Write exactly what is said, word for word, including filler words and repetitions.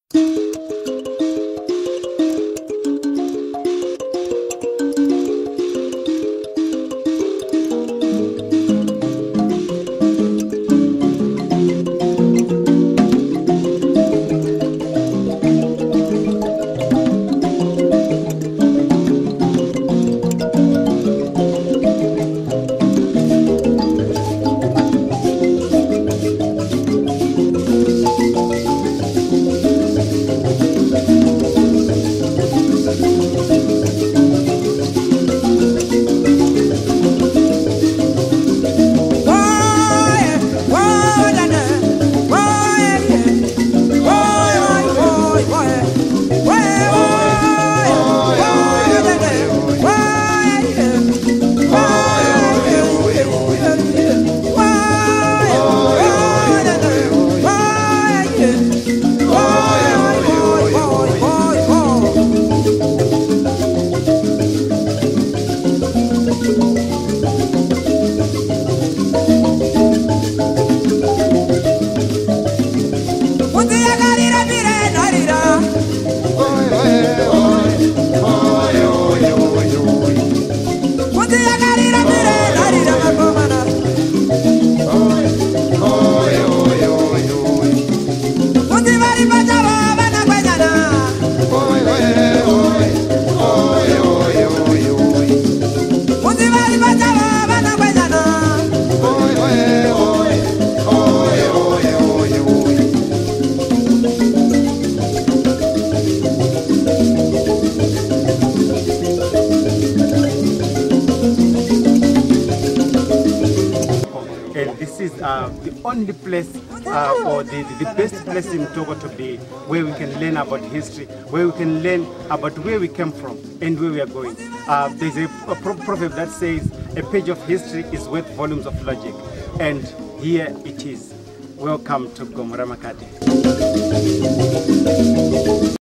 And this is uh, the only place uh, or the, the best place in Togo to be, where we can learn about history, where we can learn about where we came from and where we are going. Uh, there's a, a proverb that says, a page of history is worth volumes of logic. And here it is. Welcome to Gomora Makati.